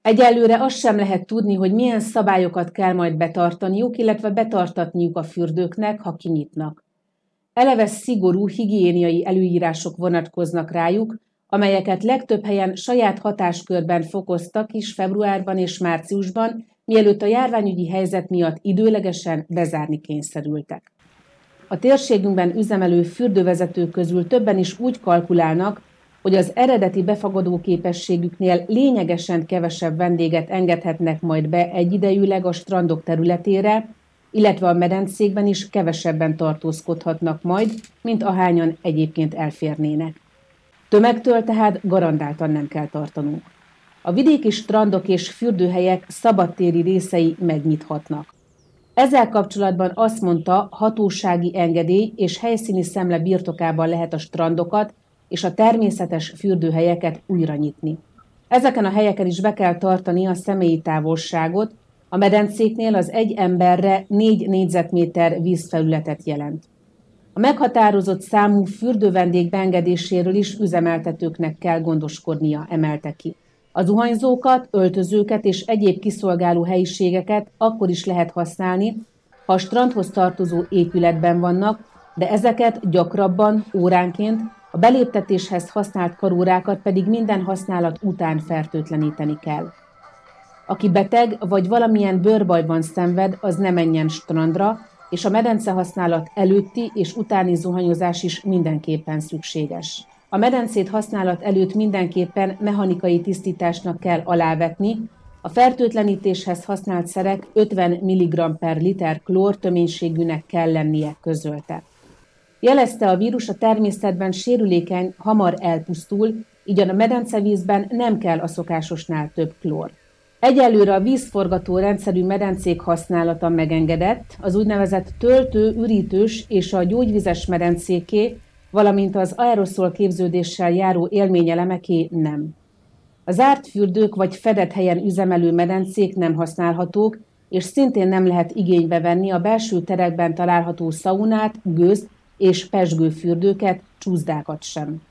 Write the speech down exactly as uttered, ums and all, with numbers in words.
Egyelőre azt sem lehet tudni, hogy milyen szabályokat kell majd betartaniuk, illetve betartatniuk a fürdőknek, ha kinyitnak. Eleve szigorú higiéniai előírások vonatkoznak rájuk, amelyeket legtöbb helyen saját hatáskörben fokoztak is februárban és márciusban, mielőtt a járványügyi helyzet miatt időlegesen bezárni kényszerültek. A térségünkben üzemelő fürdővezetők közül többen is úgy kalkulálnak, hogy az eredeti befogadó képességüknél lényegesen kevesebb vendéget engedhetnek majd be egyidejűleg a strandok területére, illetve a medencékben is kevesebben tartózkodhatnak majd, mint ahányan egyébként elférnének. Tömegtől tehát garantáltan nem kell tartanunk. A vidéki strandok és fürdőhelyek szabadtéri részei megnyithatnak. Ezzel kapcsolatban azt mondta, hatósági engedély és helyszíni szemle birtokában lehet a strandokat és a természetes fürdőhelyeket újra nyitni. Ezeken a helyeken is be kell tartani a személyi távolságot, a medencéknél az egy emberre négy négyzetméter vízfelületet jelent. A meghatározott számú fürdővendég beengedéséről is üzemeltetőknek kell gondoskodnia, emelte ki. A zuhanyzókat, öltözőket és egyéb kiszolgáló helyiségeket akkor is lehet használni, ha a strandhoz tartozó épületben vannak, de ezeket gyakrabban, óránként, a beléptetéshez használt karórákat pedig minden használat után fertőtleníteni kell. Aki beteg vagy valamilyen bőrbajban szenved, az ne menjen strandra, és a medence használat előtti és utáni zuhanyozás is mindenképpen szükséges. A medencét használat előtt mindenképpen mechanikai tisztításnak kell alávetni, a fertőtlenítéshez használt szerek ötven milligramm per liter klór töménységűnek kell lennie, közölte. Jelezte, a vírus a természetben sérülékeny, hamar elpusztul, így a medencevízben nem kell a szokásosnál több klór. Egyelőre a vízforgató rendszerű medencék használata megengedett, az úgynevezett töltő, ürítős és a gyógyvizes medencéké, valamint az aeroszol képződéssel járó élményelemeké nem. A zárt fürdők vagy fedett helyen üzemelő medencék nem használhatók, és szintén nem lehet igénybe venni a belső terekben található szaunát, gőzt és pezsgőfürdőket, csúszdákat sem.